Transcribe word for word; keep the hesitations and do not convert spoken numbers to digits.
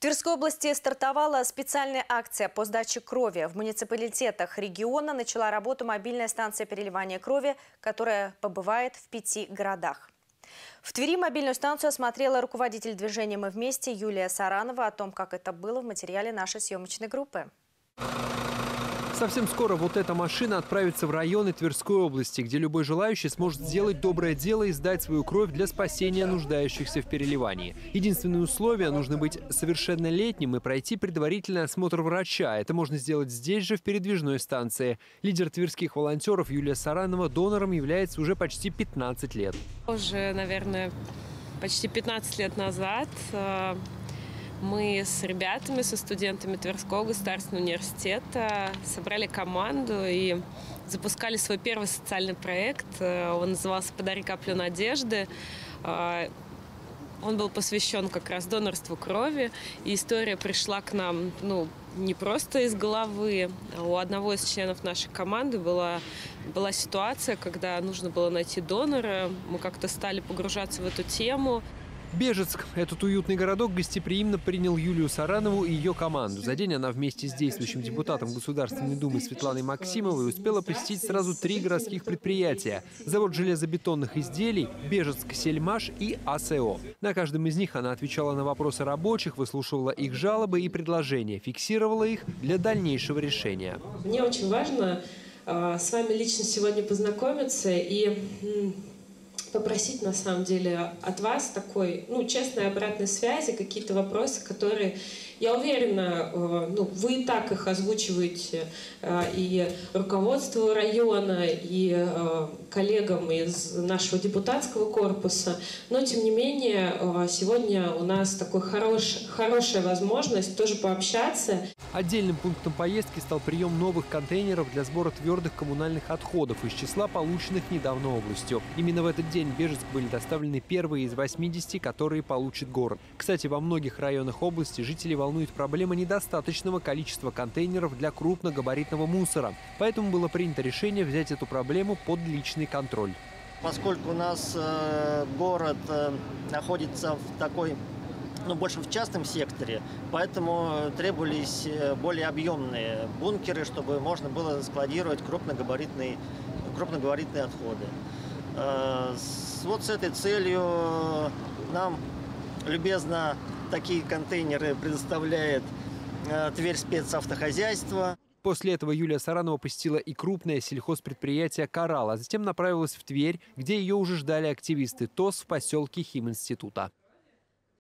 Тверской области стартовала специальная акция по сдаче крови. В муниципалитетах региона начала работу мобильная станция переливания крови, которая побывает в пяти городах. В Твери мобильную станцию осмотрела руководитель движения «Мы вместе» Юлия Саранова. О том, как это было, в материале нашей съемочной группы. Совсем скоро вот эта машина отправится в районы Тверской области, где любой желающий сможет сделать доброе дело и сдать свою кровь для спасения нуждающихся в переливании. Единственное условие – нужно быть совершеннолетним и пройти предварительный осмотр врача. Это можно сделать здесь же, в передвижной станции. Лидер тверских волонтеров Юлия Саранова донором является уже почти пятнадцать лет. Уже, наверное, почти пятнадцать лет назад мы с ребятами, со студентами Тверского государственного университета собрали команду и запускали свой первый социальный проект. Он назывался «Подари каплю надежды». Он был посвящен как раз донорству крови. И история пришла к нам ну, не просто из головы. У одного из членов нашей команды была, была ситуация, когда нужно было найти донора. Мы как-то стали погружаться в эту тему. Бежецк. Этот уютный городок гостеприимно принял Юлию Саранову и ее команду. За день она вместе с действующим депутатом Государственной Думы Светланой Максимовой успела посетить сразу три городских предприятия. Завод железобетонных изделий, Бежецк Сельмаш и АСО. На каждом из них она отвечала на вопросы рабочих, выслушивала их жалобы и предложения, фиксировала их для дальнейшего решения. Мне очень важно э, с вами лично сегодня познакомиться и попросить, на самом деле, от вас такой, ну, честной обратной связи, какие-то вопросы, которые, я уверена, ну, вы и так их озвучиваете и руководству района, и коллегам из нашего депутатского корпуса, но, тем не менее, сегодня у нас такой хорош, хорошая возможность тоже пообщаться. Отдельным пунктом поездки стал прием новых контейнеров для сбора твердых коммунальных отходов из числа полученных недавно областью. Именно в этот день в Бежецк были доставлены первые из восьмидесяти, которые получит город. Кстати, во многих районах области жители волнует проблема недостаточного количества контейнеров для крупногабаритного мусора. Поэтому было принято решение взять эту проблему под личный контроль. Поскольку у нас э, город э, находится в такой, ну, больше в частном секторе, поэтому требовались более объемные бункеры, чтобы можно было складировать крупногабаритные, крупногабаритные отходы. Вот с этой целью нам любезно такие контейнеры предоставляет Тверь спецавтохозяйство. После этого Юлия Саранова посетила и крупное сельхозпредприятие «Коралл», а затем направилась в Тверь, где ее уже ждали активисты ТОС в поселке Химинститута.